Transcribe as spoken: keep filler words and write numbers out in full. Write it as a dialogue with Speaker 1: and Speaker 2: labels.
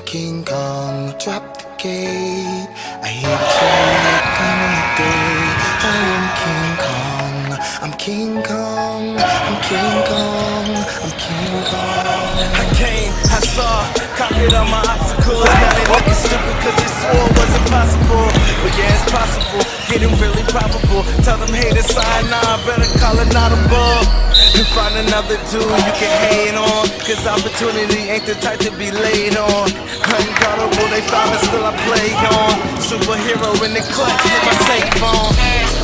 Speaker 1: King Kong. Drop the gate, I hear the track, come in the day. I am King Kong, I'm King Kong, I'm King Kong, I'm King Kong.
Speaker 2: I came, I saw, conquered all my obstacles. Now they looking stupid cause they swore it wasn't possible. But yeah, it's possible, getting really probable. Tell them haters sign nah, better call an audible. And find another dude you can hate on, cause opportunity ain't the type to be laid on. Unguardable, they found me, still I play on. Superhero in the clutch, hit my safe on.